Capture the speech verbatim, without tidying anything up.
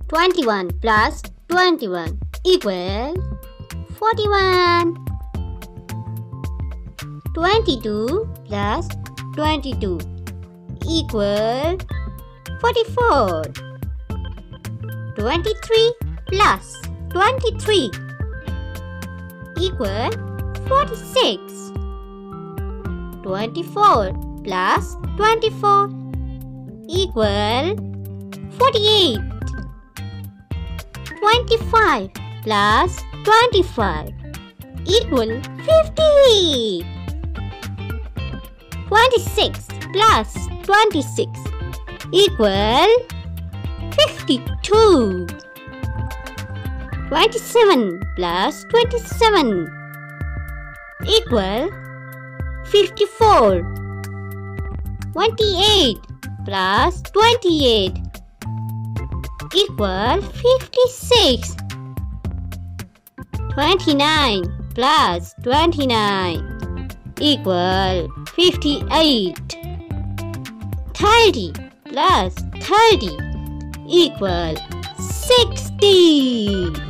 twenty-one plus twenty-one equal forty-one. twenty-two plus twenty-two equal forty-four. twenty-three plus twenty-three equal forty-six. twenty-four plus twenty-four equal forty-eight. twenty-five plus twenty-five equal fifty-eight. twenty-six plus twenty-six equal fifty-two. twenty-seven plus twenty-seven equal fifty-four. twenty-eight plus twenty-eight equal fifty-six. twenty-nine plus twenty-nine equal fifty-eight. thirty plus thirty equal sixty.